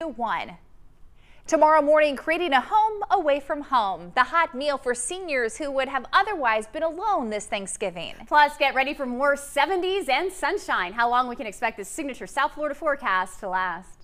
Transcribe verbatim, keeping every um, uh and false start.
one. Tomorrow morning, creating a home away from home. The hot meal for seniors who would have otherwise been alone this Thanksgiving. Plus, get ready for more seventies and sunshine. How long we can expect this signature South Florida forecast to last.